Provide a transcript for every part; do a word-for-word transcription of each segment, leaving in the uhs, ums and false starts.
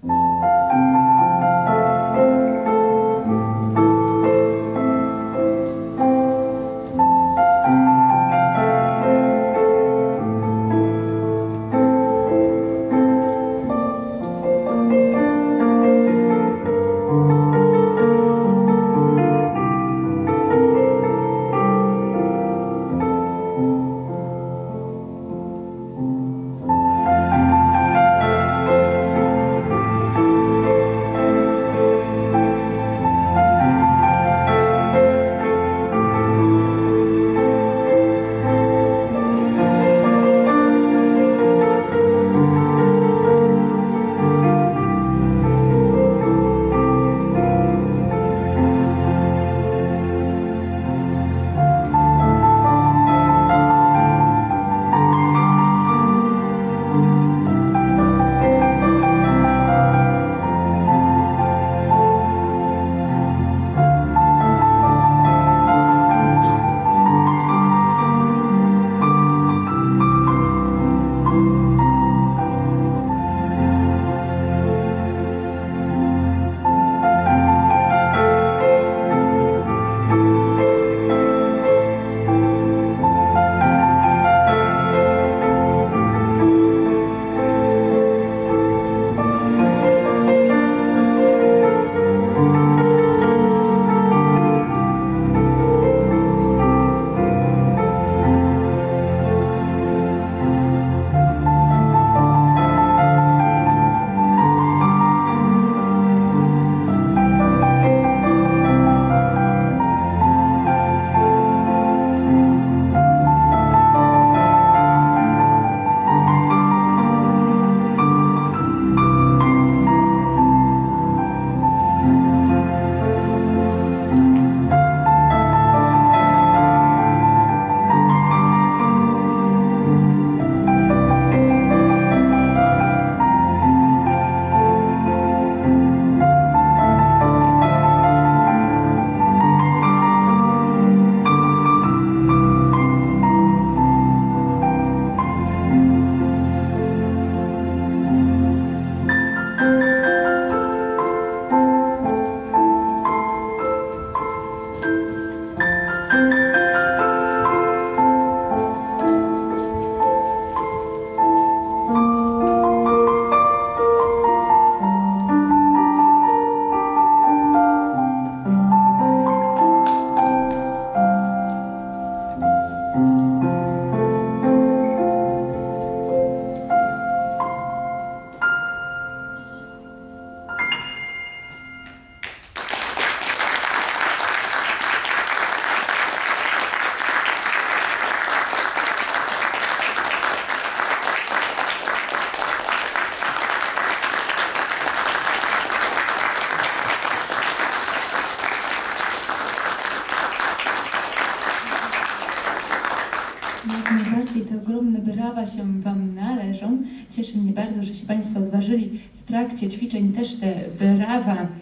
Jak najbardziej te ogromne brawa się Wam należą. Cieszy mnie bardzo, że się Państwo odważyli w trakcie ćwiczeń też te brawa e,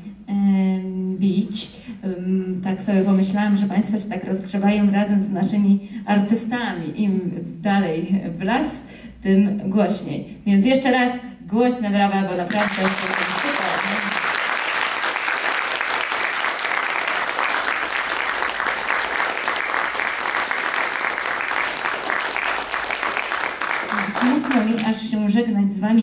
bić. Um, tak sobie pomyślałam, że Państwo się tak rozgrzewają razem z naszymi artystami. Im dalej w las, tym głośniej. Więc jeszcze raz głośne brawa, bo naprawdę jest to super.